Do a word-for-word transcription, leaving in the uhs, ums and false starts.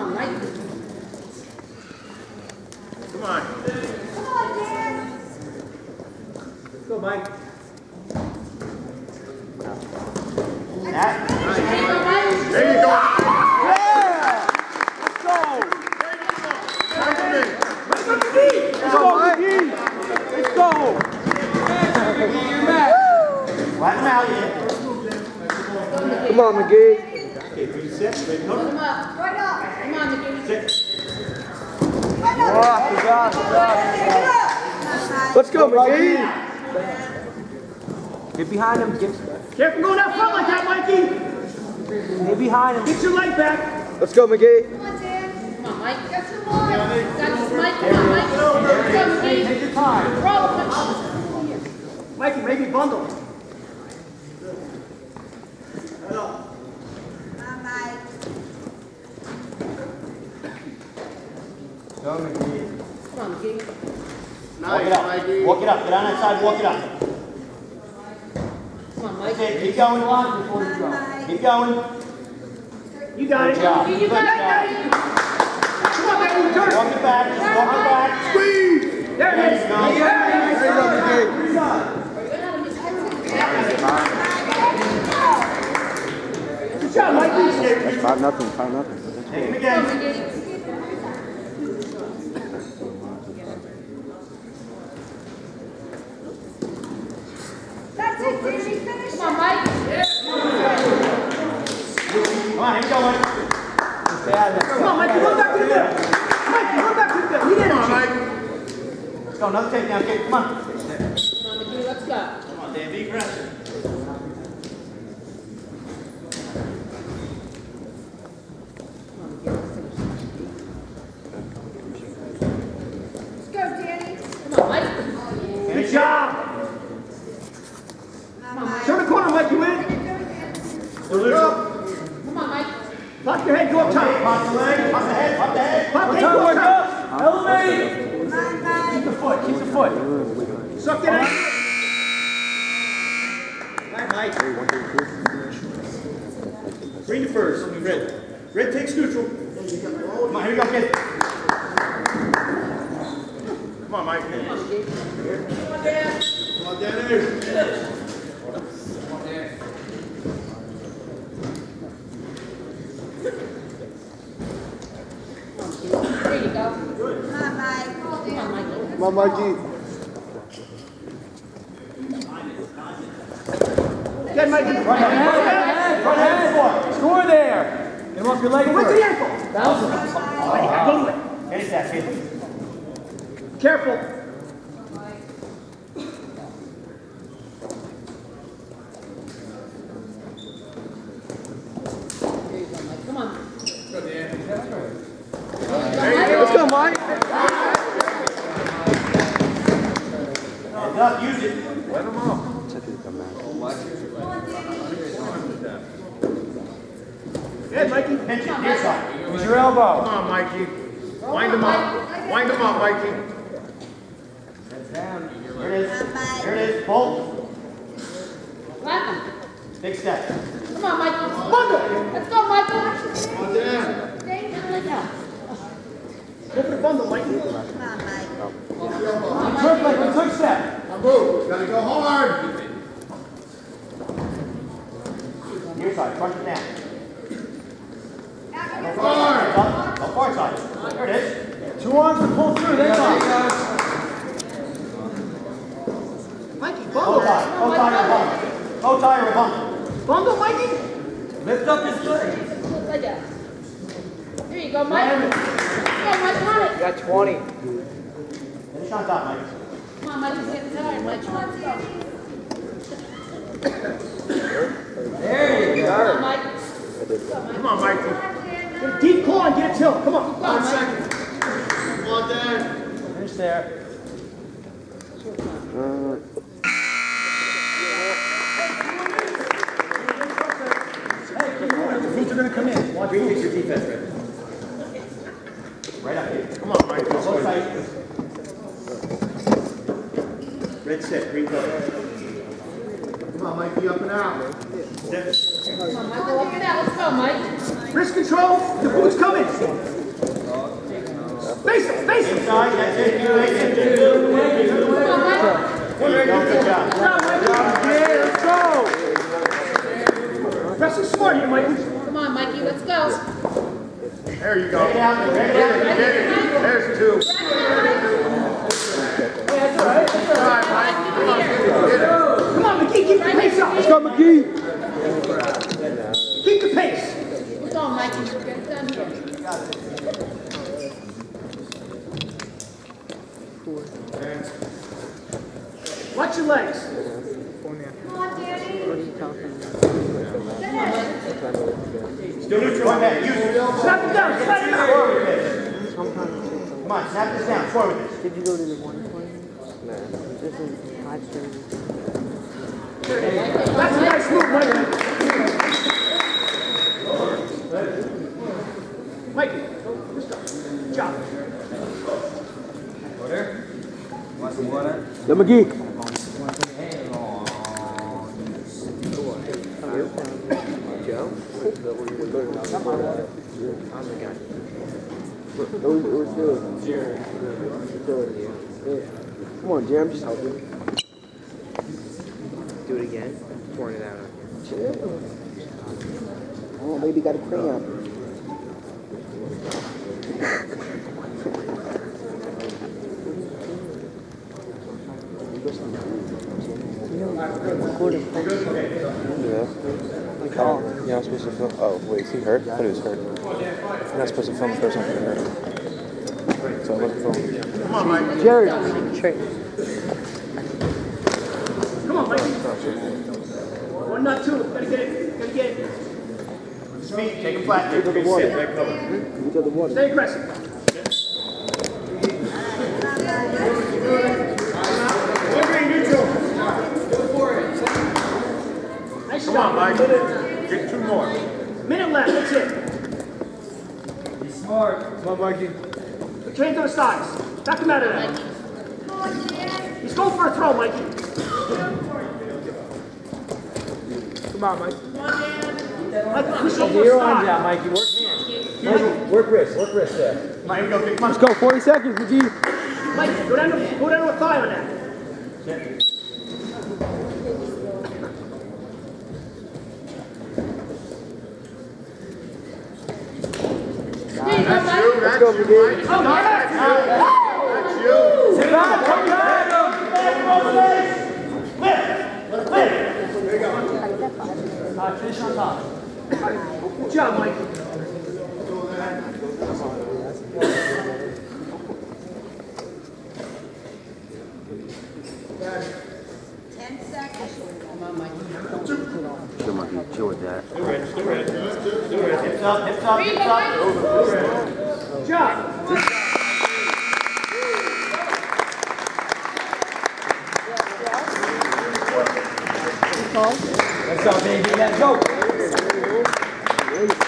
on, Mike. Come on. Come on, Dan. Go, Mike. That. There you go. Yeah! Let's go! Let's go, Mcghee! Let's go! You're back. Flatten him out. Come on, Mcghee. Okay, three, six, ready, Come go. on, right up. Come on, Mcghee. Six. Right up. Oh, good job, good job. Let's go, Mcghee. Get behind him. Get, Careful going out front like that, Mikey. get behind him. Get your leg back. Let's go, Mcghee. Come on, Dan. Come on, Mike. Got some more. Got this, Mike. Come on, Mike. Let's go, Mcghee. Take your time. Roll. Mikey, maybe bundle. Go, Mcghee. Come on, Mcghee. Walk it up. Walk it up. Get on that side. Walk it up. Come on, Mike. Okay, keep going. Before you go. Keep going. You got it. Good job. You got it. Come on, baby, turn. Walk it back. Just walk it back. Squeeze. There it is. Go. There it is. Good job, Mikey. That's five nothing, five nothing. Take him Come again. on, Mcghee. That's it, Danny. Finish Come on, Mike. Come on, here we go, Mike. Come on, Mikey, run back to the middle. Mikey, run back to the middle. You did it, Mike. Let's go. Another takedown kick. Come on. Come on, Mcghee. Let's go. Come on, Dan. Be aggressive. Let's go, Danny. Come on, Mike. Good job. Come on, Mike. Turn the corner, Mike, you in. Come on, Mike. Pop your head, go up top. Pop the leg. Pop the head. Pop the head. Pop the head, go up top. Elevate! Keep the foot, keep the foot. Suck it out. Right, Mike. Green to first, red. Red takes neutral. Come on, here we go, kid. Come on, Mike. Come on, Mcghee. Come on, Danny. There you go. Come on, Mike. Come on, Mike. Come on, Mcghee. Get Mike. Front head, front head, score there. Get him off your leg Right to first. the ankle. Bounce him. Ready, go to it. Finish that, kid. Careful. Come on. Let's go, Mike. Hands up. Use it. Let him off. Good, Mikey. Pinch it. Near side. Use your elbow. Come on, Mikey. Wind him up. Wind him up, Mikey. Heads down. Here it is. Here it is. Pull. Clap him. Big step. Come on, Michael. Bundle. Let's go, Michael. Come on, Dan. Go for the bundle, Mikey. Come on, Mike. Turn like a turn step. Now move. Gotta go hard. Near side. Front it down. Go hard. Hands up. Go far side. There it is. Two arms to pull through. That's all. Mikey, Bow bundle. tie. Bow tie or a bundle. Bow tie or a bundle. Bundle, Mikey. Lift up his leg. Like that. There you go, Mike. Come on, Mike, on it. You got twenty. Finish on top, Mike. Come on, Mike, he's getting tired, Mike. Come on, let's go. There you Come go. on, Mike. Come on, Mikey. Get a deep claw and get a tilt. Come on. Come on, Mike. Come on, Dan. Finish there. These are going to come in. Watch me fix your defense, Red. Right up here. Come on, Mike. Both sides. Red set, green color. Come on, Mike, be up and out. Come on, Michael, up and out. Let's go, Mike. Wrist control, the boot's coming. Face him, face him. Inside, that's it. You face it. There you go, good job. Yeah, let's go. Wrestle smart here, Mikey. Come on, Mikey, let's go. There you go. Get it out, get it out. Get it. There's two. That's all right. That's all right. Come on, Mcghee, keep the pace up. Let's go, Mcghee. Keep the pace. Keep going, Mikey. Get it done here. Watch your legs. Come on, Danny. Still neutral. Go ahead, use it. Snap it down, slide him out. Forward with this. Come on, snap this down. Forward with this. Did you go to the one twenty? No. This is five thirty. That's a nice move, Mikey. Mikey, good job. Want some water? Yo, Mcghee. Joe? Come on, Jam, just help me. Do it again. Pouring it out. Chill. Oh, baby got a crayon. Yeah. Oh, you're not supposed to film. Oh, wait, is he hurt? I thought he was hurt. You're not supposed to film the person who's hurt. So I wasn't filming. Come on, Mike. Jared, Trey. Come on, Mikey. One, not two. Gotta get it. Gotta get it. Speed, take a flat. Go to the water. Sit. Go to the water. Stay aggressive. Nice Come job. on, Mike. Get two more. Minute left. That's it. Be smart. Come on, Mikey. Put your hand to the sides. Back him out of there. Come on, Danny. He's going for a throw, Mikey. Come on, Mike. Mikey, push Over over your the arms side. out, Mikey. Work hands. Mikey, work wrist. Work wrist there. Come on, here we go. Come on. Let's go, forty seconds, Mcghee. Mikey, go down to, go down to a thigh on that. There you go, That's Mike. you. That's go, you, Mcghee. Mike. Oh, yeah. That's you. Sit down. Come down. Finish on top. Good job, Mikey. Ten seconds. Come on, Mikey. Chill, Mcghee. Chill with that. Hips up, hips up, Three, hips go, up. Mike. Good job. Let's go, baby. Let's go.